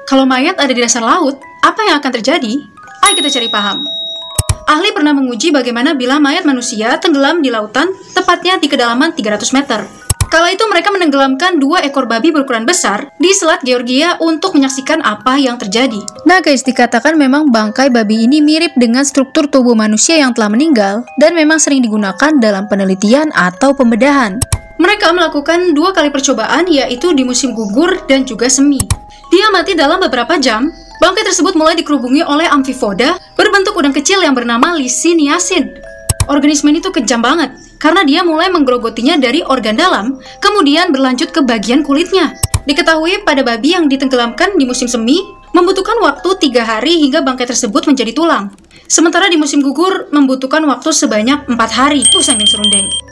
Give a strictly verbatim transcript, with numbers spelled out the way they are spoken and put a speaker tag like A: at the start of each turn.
A: Kalau mayat ada di dasar laut, apa yang akan terjadi? Ayo kita cari paham. Ahli pernah menguji bagaimana bila mayat manusia tenggelam di lautan, tepatnya di kedalaman tiga ratus meter. Kala itu mereka menenggelamkan dua ekor babi berukuran besar di Selat Georgia untuk menyaksikan apa yang terjadi. Nah guys, dikatakan memang bangkai babi ini mirip dengan struktur tubuh manusia yang telah meninggal dan memang sering digunakan dalam penelitian atau pembedahan. Mereka melakukan dua kali percobaan, yaitu di musim gugur dan juga semi. Dia mati dalam beberapa jam. Bangkai tersebut mulai dikerubungi oleh amfipoda berbentuk udang kecil yang bernama Lycaeniacin. Organisme ini tuh kejam banget, karena dia mulai menggerogotinya dari organ dalam, kemudian berlanjut ke bagian kulitnya. Diketahui pada babi yang ditenggelamkan di musim semi, membutuhkan waktu tiga hari hingga bangkai tersebut menjadi tulang. Sementara di musim gugur, membutuhkan waktu sebanyak empat hari. Pusing serundeng.